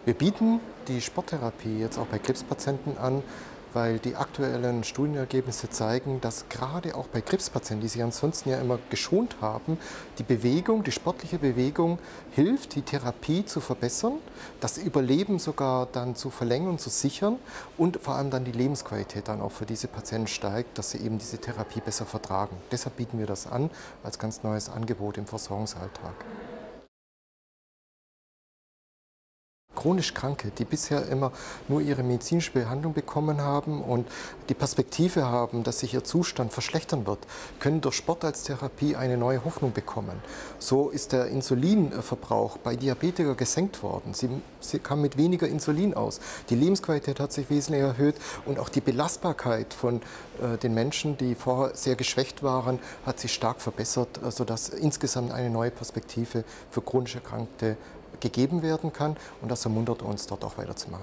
Wir bieten die Sporttherapie jetzt auch bei Krebspatienten an, weil die aktuellen Studienergebnisse zeigen, dass gerade auch bei Krebspatienten, die sich ansonsten ja immer geschont haben, die Bewegung, die sportliche Bewegung hilft, die Therapie zu verbessern, das Überleben sogar dann zu verlängern und zu sichern und vor allem dann die Lebensqualität dann auch für diese Patienten steigt, dass sie eben diese Therapie besser vertragen. Deshalb bieten wir das an als ganz neues Angebot im Versorgungsalltag. Chronisch Kranke, die bisher immer nur ihre medizinische Behandlung bekommen haben und die Perspektive haben, dass sich ihr Zustand verschlechtern wird, können durch Sport als Therapie eine neue Hoffnung bekommen. So ist der Insulinverbrauch bei Diabetikern gesenkt worden. Sie kamen mit weniger Insulin aus. Die Lebensqualität hat sich wesentlich erhöht und auch die Belastbarkeit von den Menschen, die vorher sehr geschwächt waren, hat sich stark verbessert, sodass insgesamt eine neue Perspektive für chronisch Erkrankte gegeben werden kann, und das ermuntert uns, dort auch weiterzumachen.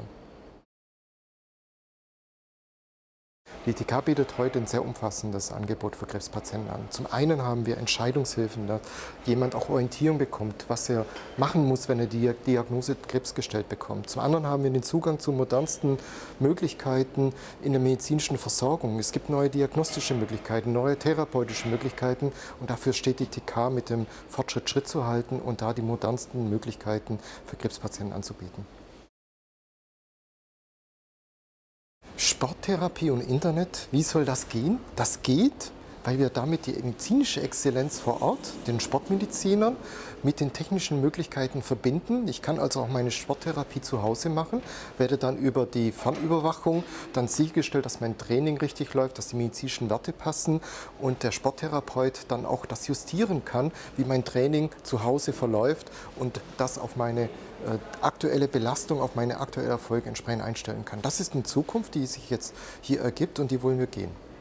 Die ITK bietet heute ein sehr umfassendes Angebot für Krebspatienten an. Zum einen haben wir Entscheidungshilfen, dass jemand auch Orientierung bekommt, was er machen muss, wenn er die Diagnose Krebs gestellt bekommt. Zum anderen haben wir den Zugang zu modernsten Möglichkeiten in der medizinischen Versorgung. Es gibt neue diagnostische Möglichkeiten, neue therapeutische Möglichkeiten, und dafür steht die ITK mit dem Fortschritt Schritt zu halten und da die modernsten Möglichkeiten für Krebspatienten anzubieten. Sporttherapie und Internet, wie soll das gehen? Das geht, weil wir damit die medizinische Exzellenz vor Ort, den Sportmedizinern, mit den technischen Möglichkeiten verbinden. Ich kann also auch meine Sporttherapie zu Hause machen, werde dann über die Fernüberwachung dann sichergestellt, dass mein Training richtig läuft, dass die medizinischen Werte passen und der Sporttherapeut dann auch das justieren kann, wie mein Training zu Hause verläuft und das auf meine aktuelle Belastung, auf meine aktuelle Erfolge entsprechend einstellen kann. Das ist eine Zukunft, die sich jetzt hier ergibt, und die wollen wir gehen.